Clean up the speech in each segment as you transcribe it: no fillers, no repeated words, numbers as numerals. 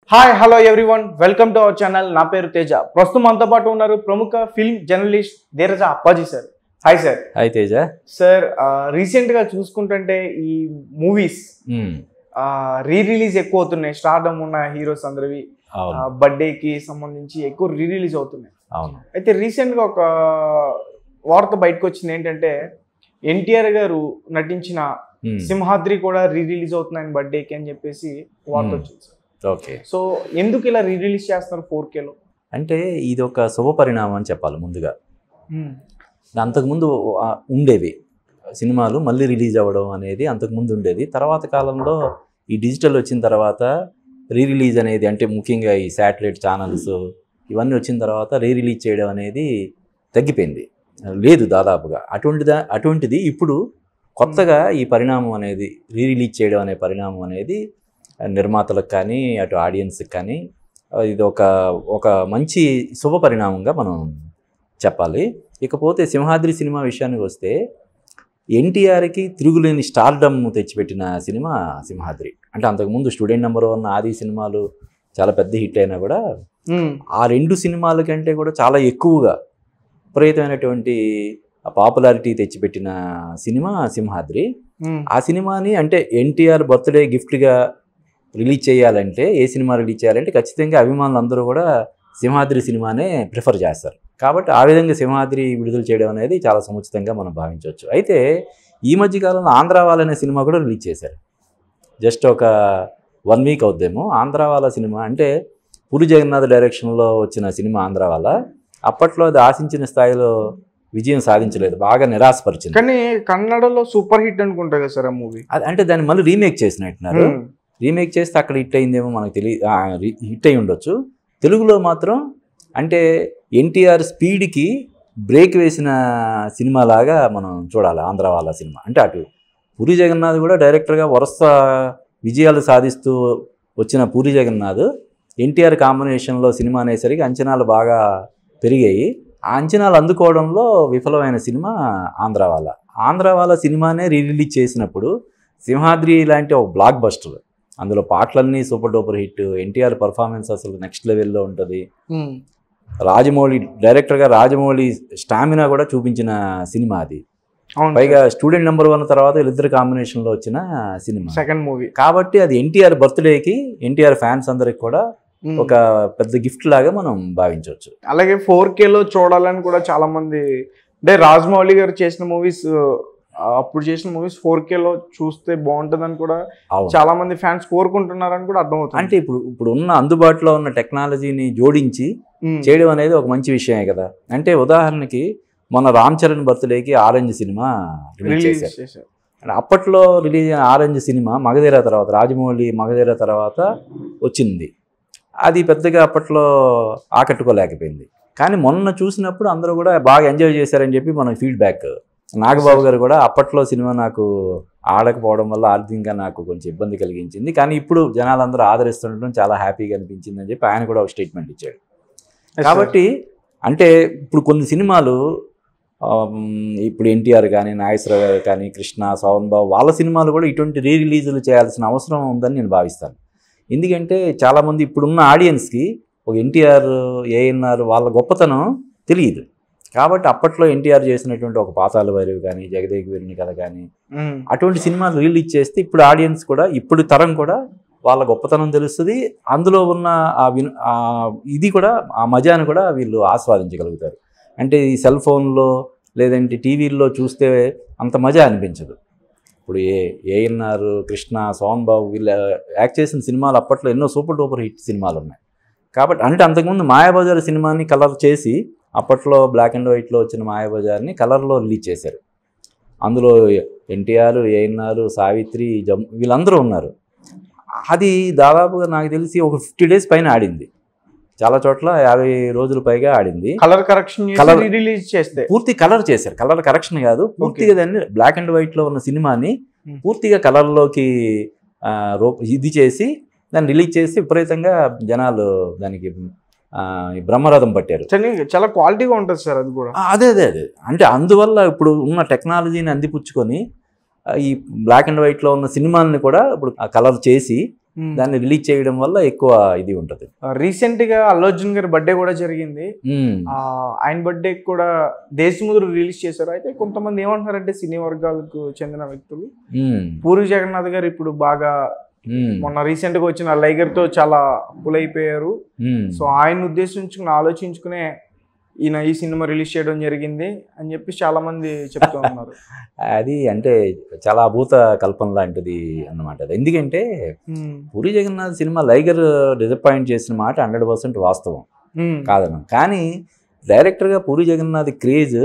Hi hello everyone welcome to our channel. నా పేరు తేజ. ప్రస్తుతం మనతో పాటు ఉన్నారు ప్రముఖ film journalist Dheeraja Appaji sir. Hi sir. Hi Teja. Sir రీసెంట్గా చూసుకుంటుంటే ఈ మూవీస్ రీ రిలీజ్ ఎక్కువ అవుతున్నాయి. స్టార్డమ్ ఉన్న హీరోస్ అందరివి బర్త్డేకి సంబంధించి ఎక్కువ రీ రిలీజ్ అవుతున్నాయి. అయితే రీసెంట్గా ఒక వార్త బయటకు వచ్చింది ఏంటంటే ఎన్టీఆర్ గారు నటించిన సింహాద్రి కూడా రీ రిలీజ్ అవుతున్నాయని బర్త్డేకి అని చెప్పేసి వార్త వచ్చింది సార్. ఓకే, సో ఎందుకు ఇలా రీ రిలీజ్ చేస్తున్నారు 4Kలో? అంటే ఇది ఒక శుభ పరిణామం అని చెప్పాలి. ముందుగా అంతకుముందు ఉండేవి సినిమాలు మళ్ళీ రిలీజ్ అవ్వడం అనేది అంతకుముందు ఉండేది. తర్వాత కాలంలో ఈ డిజిటల్ వచ్చిన తర్వాత రీ రిలీజ్ అనేది, అంటే ముఖ్యంగా ఈ శాటిలైట్ ఛానల్స్ ఇవన్నీ వచ్చిన తర్వాత రీ రిలీజ్ చేయడం అనేది తగ్గిపోయింది, లేదు దాదాపుగా. అటువంటిది ఇప్పుడు కొత్తగా ఈ పరిణామం అనేది, రీ రిలీజ్ చేయడం అనే పరిణామం అనేది నిర్మాతలకు కానీ అటు ఆడియన్స్కి కానీ ఇది ఒక మంచి శుభ పరిణామంగా మనం చెప్పాలి. ఇకపోతే సింహాద్రి సినిమా విషయానికి వస్తే ఎన్టీఆర్కి తిరుగులేని స్టార్డమ్ తెచ్చిపెట్టిన సినిమా సింహాద్రి. అంటే అంతకుముందు స్టూడెంట్ నెంబర్ 1 ఆది సినిమాలు చాలా పెద్ద హిట్ అయినా కూడా ఆ రెండు సినిమాల కంటే కూడా చాలా ఎక్కువగా విపరీతమైనటువంటి పాపులారిటీ తెచ్చిపెట్టిన సినిమా సింహాద్రి. ఆ సినిమాని అంటే ఎన్టీఆర్ బర్త్డే గిఫ్ట్గా రిలీజ్ చేయాలంటే, ఏ సినిమా రిలీజ్ చేయాలంటే ఖచ్చితంగా అభిమానులు అందరూ కూడా సింహాద్రి సినిమానే ప్రిఫర్ చేస్తారు. కాబట్టి ఆ విధంగా సింహాద్రి విడుదల చేయడం అనేది చాలా సముచితంగా మనం భావించవచ్చు. అయితే ఈ మధ్యకాలంలో ఆంధ్ర వాళ్ళ అనే సినిమా కూడా రిలీజ్ చేశారు. జస్ట్ ఒక 1 వీక్ అవుద్దేమో. ఆంధ్ర వాళ్ళ సినిమా అంటే పూరి జగన్నాథ్ డైరెక్షన్లో వచ్చిన సినిమా ఆంధ్ర వాళ్ళ. అప్పట్లో అది ఆశించిన స్థాయిలో విజయం సాధించలేదు, బాగా నిరాశపరిచింది. కానీ కన్నడలో సూపర్ హిట్ అనుకుంటా కదా సార్ ఆ మూవీ. అంటే దాన్ని మళ్ళీ రీమేక్ చేసినట్టున్నారు. రీమేక్ చేస్తే అక్కడ హిట్ అయిందేమో మనకు హిట్ అయి ఉండొచ్చు. తెలుగులో మాత్రం అంటే ఎన్టీఆర్ స్పీడ్కి బ్రేక్ వేసిన సినిమా లాగా మనం చూడాలి ఆంధ్ర వాళ్ళ సినిమా. అంటే అటు పూరి జగన్నాథ్ కూడా డైరెక్టర్గా వరుస విజయాలు సాధిస్తూ వచ్చిన పూరి జగన్నాథ్ ఎన్టీఆర్ కాంబినేషన్లో సినిమా అనేసరికి అంచనాలు బాగా పెరిగాయి. ఆ అంచనాలు అందుకోవడంలో విఫలమైన సినిమా ఆంధ్ర వాళ్ళ సినిమానే రీ రిలీజ్ చేసినప్పుడు సింహాద్రి లాంటి ఒక బ్లాక్ బస్టర్, అందులో పాటలన్నీ super duper hit, NTR performance అసలు నెక్స్ట్ లెవెల్లో ఉంటుంది. డైరెక్టర్గా రాజమౌళి స్టామినా కూడా చూపించిన సినిమా అది. పైగా స్టూడెంట్ నెంబర్ 1 తర్వాత వీళ్ళిద్దరు కాంబినేషన్లో వచ్చిన సినిమా, సెకండ్ మూవీ. కాబట్టి అది ఎన్టీఆర్ బర్త్డేకి ఎన్టీఆర్ ఫ్యాన్స్ అందరికి కూడా ఒక పెద్ద గిఫ్ట్ లాగా మనం భావించవచ్చు. అలాగే 4Kలో చూడాలని కూడా చాలా మంది, అంటే రాజమౌళి గారు చేసిన మూవీస్, అప్పుడు చేసిన మూవీస్ 4Kలో చూస్తే బాగుంటుందని కూడా చాలా మంది ఫ్యాన్స్ కోరుకుంటున్నారని కూడా అర్థమవుతుంది. అంటే ఇప్పుడు ఉన్న అందుబాటులో ఉన్న టెక్నాలజీని జోడించి చేయడం అనేది ఒక మంచి విషయమే కదా. అంటే ఉదాహరణకి మొన్న రామ్ చరణ్ బర్త్డేకి ఆరెంజ్ సినిమా రిలీజ్ చేశారు. అప్పట్లో రిలీజ్ అయిన ఆరెంజ్ సినిమా మగధీర తర్వాత, రాజమౌళి మగధీర తర్వాత వచ్చింది. అది పెద్దగా అప్పట్లో ఆకట్టుకోలేకపోయింది. కానీ మొన్న చూసినప్పుడు అందరూ కూడా బాగా ఎంజాయ్ చేశారని చెప్పి మనకి ఫీడ్బ్యాక్. నాగబాబు గారు కూడా అప్పట్లో సినిమా నాకు ఆడకపోవడం వల్ల ఆర్థికంగా నాకు కొంచెం ఇబ్బంది కలిగించింది, కానీ ఇప్పుడు జనాలందరూ ఆదరిస్తుండడం చాలా హ్యాపీగా అనిపించింది అని చెప్పి ఆయన కూడా ఒక స్టేట్మెంట్ ఇచ్చాడు. కాబట్టి అంటే ఇప్పుడు కొన్ని సినిమాలు, ఇప్పుడు ఎన్టీఆర్ కానీ నాగేశ్వరరావు గారు కానీ కృష్ణ, సోహన్ బాబు వాళ్ళ సినిమాలు కూడా ఇటువంటి రీ రిలీజులు చేయాల్సిన అవసరం ఉందని నేను భావిస్తాను. ఎందుకంటే చాలామంది ఇప్పుడున్న ఆడియన్స్కి ఒక ఎన్టీఆర్, ఏఎన్ఆర్ వాళ్ళ గొప్పతనం తెలియదు. కాబట్టి అప్పట్లో ఎన్టీఆర్ చేసినటువంటి ఒక పాతాళ భైరవి కానీ, జగదేక వీరుని కథ కానీ అటువంటి సినిమాలు రిలీజ్ చేస్తే ఇప్పుడు ఆడియన్స్ కూడా, ఇప్పుడు తరం కూడా వాళ్ళ గొప్పతనం తెలుస్తుంది. అందులో ఉన్న ఇది కూడా, ఆ మజాను కూడా వీళ్ళు ఆస్వాదించగలుగుతారు. అంటే ఈ సెల్ ఫోన్లో లేదంటే టీవీల్లో చూస్తే అంత మజా అనిపించదు. ఇప్పుడు ఏఎన్ఆర్, కృష్ణ, సోహన్ బాబు వీళ్ళు యాక్ట్ చేసిన సినిమాలు అప్పట్లో ఎన్నో సూపర్ డూపర్ హిట్ సినిమాలు ఉన్నాయి. కాబట్టి అంటే అంతకుముందు మాయాబజార్ సినిమాని కలర్ చేసి, అప్పట్లో బ్లాక్ అండ్ వైట్లో వచ్చిన మాయాబజార్ని కలర్లో రిలీజ్ చేశారు. అందులో ఎన్టీఆర్, ఏఎన్ఆర్, సావిత్రి, వీళ్ళందరూ ఉన్నారు. అది దాదాపుగా నాకు తెలిసి ఒక 50 days పైన ఆడింది. చాలా చోట్ల 50 రోజుల పైగా ఆడింది. కలర్ కరెక్షన్ రిలీజ్ చేస్తే పూర్తి కలర్ చేశారు. కలర్ కరెక్షన్ కాదు, పూర్తిగా దాన్ని బ్లాక్ అండ్ వైట్లో ఉన్న సినిమాని పూర్తిగా కలర్లోకి ఇది చేసి దాన్ని రిలీజ్ చేసి విపరీతంగా జనాలు దానికి బ్రహ్మరథం పట్టారు. చాలా క్వాలిటీగా ఉంటుంది సార్ అది కూడా. అదే అంటే అందువల్ల ఇప్పుడు ఉన్న టెక్నాలజీని అందిపుచ్చుకొని ఈ బ్లాక్ అండ్ వైట్లో ఉన్న సినిమాలని కూడా ఇప్పుడు కలర్ చేసి దాన్ని రిలీజ్ చేయడం వల్ల ఎక్కువ ఇది ఉంటుంది. రీసెంట్ గా అల్లు అర్జున్ గారి బర్త్డే కూడా జరిగింది. ఆయన బర్త్డే కూడా దేశముద్రు రిలీజ్ చేశారు. అయితే కొంతమంది ఏమంటున్నారంటే సినీ వర్గాలకు చెందిన వ్యక్తులు పూరి జగన్నాథ్ గారు ఇప్పుడు బాగా మొన్న రీసెంట్ గా వచ్చిన లైగర్ తో చాలా పులైపోయారు. సో ఆయన ఉద్దేశించుకుని ఆలోచించుకునే ఈయన ఈ సినిమా రిలీజ్ చేయడం జరిగింది అని చెప్పి చాలా మంది చెప్తూ ఉన్నారు. అది అంటే చాలా అభూత కల్పన లాంటిది అన్నమాట. అది ఎందుకంటే పూరి జగన్నాథ్ సినిమా లైగర్ డిసప్పాయింట్ చేసిన మాట 100% వాస్తవం కాదను. కానీ డైరెక్టర్గా పూరి జగన్నాథ్ క్రేజ్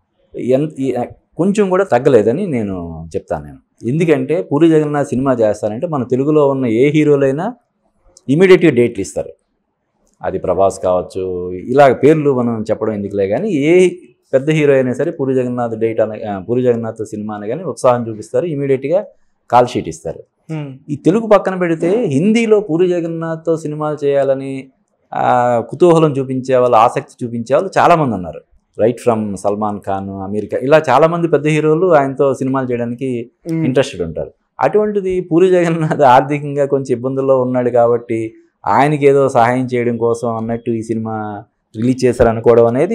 కొంచెం కూడా తగ్గలేదని నేను చెప్తాను. ఎందుకంటే పూరి జగన్నాథ్ సినిమా చేస్తానంటే మన తెలుగులో ఉన్న ఏ హీరోలైనా ఇమీడియట్గా డేట్లు ఇస్తారు. అది ప్రభాస్ కావచ్చు, ఇలా పేర్లు మనం చెప్పడం ఎందుకులే, కానీ ఏ పెద్ద హీరో అయినా సరే పూరి జగన్నాథ్ పూరి జగన్నాథ్ సినిమా అనగానే ఉత్సాహం చూపిస్తారు, ఇమీడియట్గా కాల్ షీట్ ఇస్తారు. ఈ తెలుగు పక్కన పెడితే హిందీలో పూరి జగన్నాథ్తో సినిమాలు చేయాలని కుతూహలం చూపించే వాళ్ళు, ఆసక్తి చూపించే వాళ్ళు చాలామంది ఉన్నారు. Right from Salman Khan, America, ఇలా చాలామంది పెద్ద హీరోలు ఆయనతో సినిమాలు చేయడానికి ఇంట్రెస్టెడ్ ఉంటారు. అటువంటిది పూరి జగన్నాథ్ ఆర్థికంగా కొంచెం ఇబ్బందుల్లో ఉన్నాడు కాబట్టి ఆయనకి ఏదో సహాయం చేయడం కోసం అన్నట్టు ఈ సినిమా రిలీజ్ చేశారు అనుకోవడం అనేది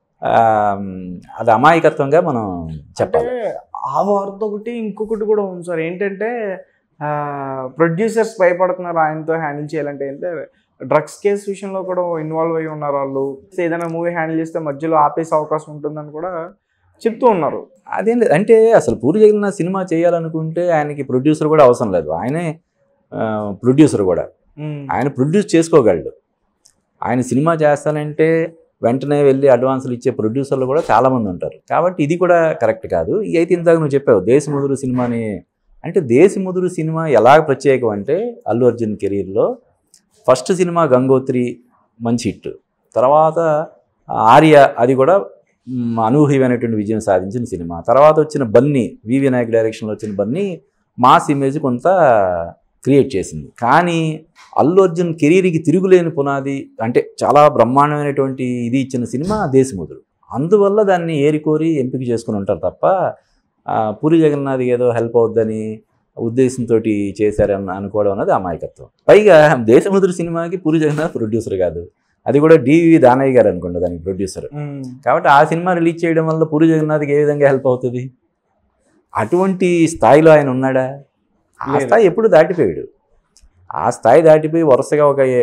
అది అమాయకత్వంగా మనం చెప్పాలి. ఆ వార్త ఒకటి, ఇంకొకటి కూడా ఉంది సార్. ఏంటంటే ప్రొడ్యూసర్స్ భయపడుతున్నారు ఆయనతో హ్యాండిల్ చేయాలంటే. అంటే డ్రగ్స్ కేసు విషయంలో కూడా ఇన్వాల్వ్ అయ్యి ఉన్నారు వాళ్ళు. ఏదైనా మూవీ హ్యాండిల్ చేస్తే మధ్యలో ఆపేసే అవకాశం ఉంటుందని కూడా చెప్తూ ఉన్నారు. అదేం లేదు, అంటే అసలు పూరి జగన్నాథ్ సినిమా చేయాలనుకుంటే ఆయనకి ప్రొడ్యూసర్ కూడా అవసరం లేదు. ఆయనే ప్రొడ్యూసర్ కూడా, ఆయన ప్రొడ్యూస్ చేసుకోగలడు. ఆయన సినిమా చేస్తానంటే వెంటనే వెళ్ళి అడ్వాన్సులు ఇచ్చే ప్రొడ్యూసర్లు కూడా చాలామంది ఉంటారు. కాబట్టి ఇది కూడా కరెక్ట్ కాదు. అయితే ఇందాక నువ్వు చెప్పావు దేశముద్రు సినిమాని, అంటే దేశముద్రు సినిమా ఎలా ప్రత్యేకం అంటే అల్లు అర్జున్ కెరీర్లో ఫస్ట్ సినిమా గంగోత్రి మంచి హిట్, తర్వాత ఆర్య అది కూడా అనూహ్యమైనటువంటి విజయం సాధించిన సినిమా, తర్వాత వచ్చిన బన్నీ, వి వినాయక్ డైరెక్షన్లో వచ్చిన బన్నీ మాస్ ఇమేజ్ కొంత క్రియేట్ చేసింది. కానీ అల్లు అర్జున్ కెరీర్కి తిరుగులేని పునాది, అంటే చాలా బ్రహ్మాండమైనటువంటి ఇది ఇచ్చిన సినిమా దేశముద్రు. అందువల్ల దాన్ని ఏరికోరి ఎంపిక చేసుకుని ఉంటారు తప్ప పూరి జగన్నాథ్ ఏదో హెల్ప్ అవుద్దని ఉద్దేశంతో చేశారని అనుకోవడం అనేది అమాయకత్వం. పైగా దేశముద్రు సినిమాకి పూరి జగన్నాథ్ ప్రొడ్యూసర్ కాదు, అది కూడా డివి దానయ్య గారు అనుకుంటా దానికి ప్రొడ్యూసర్. కాబట్టి ఆ సినిమా రిలీజ్ చేయడం వల్ల పూరి జగన్నాథ్కి ఏ విధంగా హెల్ప్ అవుతుంది? అటువంటి స్థాయిలో ఆయన ఉన్నాడా? ఆ స్థాయి ఎప్పుడు దాటిపోయాడు. ఆ స్థాయి దాటిపోయి వరుసగా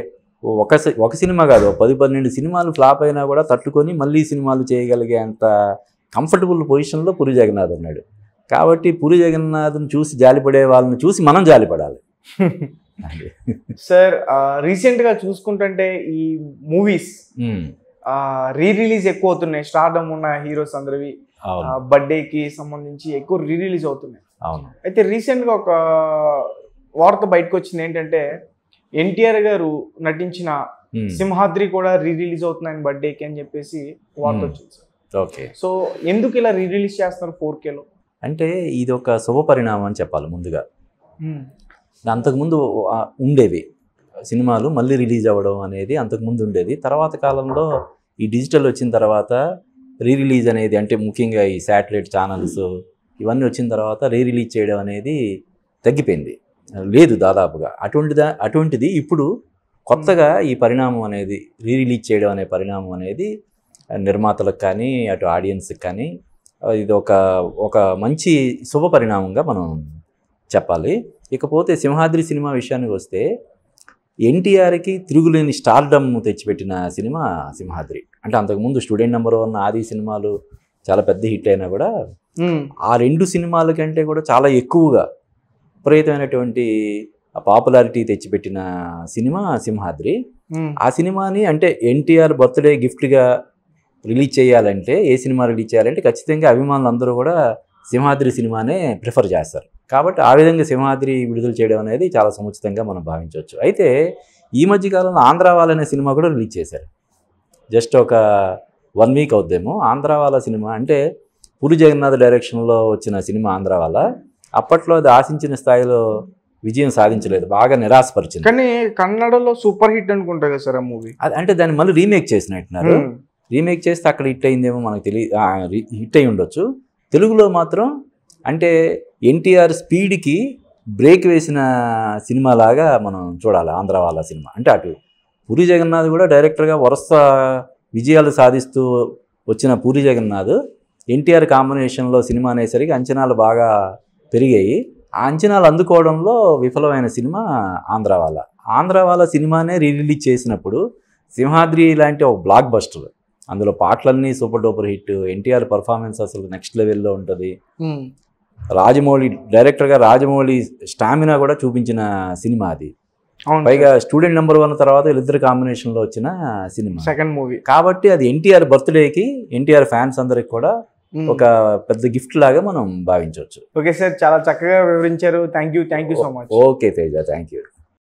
ఒక సినిమా కాదు 10-12 సినిమాలు ఫ్లాప్ అయినా కూడా తట్టుకొని మళ్ళీ సినిమాలు చేయగలిగే అంత కంఫర్టబుల్ పొజిషన్లో పూరి జగన్నాథ్ ఉన్నాడు. కాబట్టి పూరి జగన్నాథ్ని చూసి జాలిపడే వాళ్ళని చూసి మనం జాలిపడాలి. సార్ రీసెంట్గా చూసుకుంటుంటే ఈ మూవీస్ రీ రిలీజ్ ఎక్కువ అవుతున్నాయి. స్టార్డమ్ ఉన్న హీరోస్ అందరివి బర్త్డేకి సంబంధించి ఎక్కువ రీ రిలీజ్ అవుతున్నాయి. అయితే రీసెంట్గా ఒక వార్త బయటకు వచ్చింది ఏంటంటే ఎన్టీఆర్ గారు నటించిన సింహాద్రి కూడా రీ రిలీజ్ అవుతున్నాయి బర్త్డేకి అని చెప్పేసి వార్త వచ్చింది సార్. ఓకే, సో ఎందుకు ఇలా రీ రిలీజ్ చేస్తున్నారు 4Kలో? అంటే ఇది ఒక శుభ పరిణామం అని చెప్పాలి. ముందుగా అంతకుముందు ఉండేవి సినిమాలు మళ్ళీ రిలీజ్ అవ్వడం అనేది అంతకుముందు ఉండేది. తర్వాత కాలంలో ఈ డిజిటల్ వచ్చిన తర్వాత రీ రిలీజ్ అనేది, అంటే ముఖ్యంగా ఈ శాటిలైట్ ఛానల్స్ ఇవన్నీ వచ్చిన తర్వాత రీ రిలీజ్ చేయడం అనేది తగ్గిపోయింది, లేదు దాదాపుగా. అటువంటిది ఇప్పుడు కొత్తగా ఈ పరిణామం అనేది, రీ రిలీజ్ చేయడం అనే పరిణామం అనేది నిర్మాతలకు కానీ అటు ఆడియన్స్కి కానీ ఇది ఒక మంచి శుభ పరిణామంగా మనం చెప్పాలి. ఇకపోతే సింహాద్రి సినిమా విషయానికి వస్తే ఎన్టీఆర్కి తిరుగులేని స్టార్డమ్ తెచ్చిపెట్టిన సినిమా సింహాద్రి. అంటే అంతకుముందు స్టూడెంట్ నెంబర్ 1, ఆది సినిమాలు చాలా పెద్ద హిట్ అయినా కూడా ఆ 2 సినిమాల కంటే కూడా చాలా ఎక్కువగా విపరీతమైనటువంటి పాపులారిటీ తెచ్చిపెట్టిన సినిమా సింహాద్రి. ఆ సినిమాని అంటే ఎన్టీఆర్ బర్త్డే గిఫ్ట్గా రిలీజ్ చేయాలంటే, ఏ సినిమా రిలీజ్ చేయాలంటే ఖచ్చితంగా అభిమానులు అందరూ కూడా సింహాద్రి సినిమానే ప్రిఫర్ చేస్తారు. కాబట్టి ఆ విధంగా సింహాద్రి విడుదల చేయడం అనేది చాలా సముచితంగా మనం భావించవచ్చు. అయితే ఈ మధ్యకాలంలో ఆంధ్ర వాళ్ళనే సినిమా కూడా రిలీజ్ చేశారు. జస్ట్ ఒక 1 వీక్ అవుద్దేమో. ఆంధ్ర వాళ్ళ సినిమా అంటే పూరి జగన్నాథ్ డైరెక్షన్లో వచ్చిన సినిమా ఆంధ్ర వాళ్ళ. అప్పట్లో అది ఆశించిన స్థాయిలో విజయం సాధించలేదు, బాగా నిరాశపరిచింది. కానీ కన్నడలో సూపర్ హిట్ అనుకుంటా కదా సార్ ఆ మూవీ. అంటే దాన్ని మళ్ళీ రీమేక్ చేసినట్టున్నారు. రీమేక్ చేస్తే అక్కడ హిట్ అయిందేమో మనకు తెలియదు, హిట్ అయి ఉండొచ్చు. తెలుగులో మాత్రం అంటే ఎన్టీఆర్ స్పీడ్కి బ్రేక్ వేసిన సినిమా లాగా మనం చూడాలి ఆంధ్ర వాళ్ళ సినిమా. అంటే అటు పూరి జగన్నాథ్ కూడా డైరెక్టర్గా వరుస విజయాలు సాధిస్తూ వచ్చిన పూరి జగన్నాథ్ ఎన్టీఆర్ కాంబినేషన్లో సినిమా అనేసరికి అంచనాలు బాగా పెరిగాయి. ఆ అంచనాలు అందుకోవడంలో విఫలమైన సినిమా ఆంధ్ర వాళ్ళ సినిమానే రిలీజ్ చేసినప్పుడు సింహాద్రి లాంటి ఒక బ్లాక్ బస్టర్, అందులో పాటలన్నీ super duper hit, NTR performance అసలు నెక్స్ట్ లెవెల్లో ఉంటుంది. రాజమౌళి డైరెక్టర్గా రాజమౌళి స్టామినా కూడా చూపించిన సినిమా అది. పైగా స్టూడెంట్ నెంబర్ 1 తర్వాత వీళ్ళిద్దరు కాంబినేషన్లో వచ్చిన సినిమా, సెకండ్ మూవీ. కాబట్టి అది ఎన్టీఆర్ బర్త్డేకి ఎన్టీఆర్ ఫ్యాన్స్ అందరికి కూడా ఒక పెద్ద గిఫ్ట్ లాగా మనం భావించవచ్చు. ఓకే సార్, చాలా చక్కగా వివరించారు. Thank you so much. Okay Teja, thank you.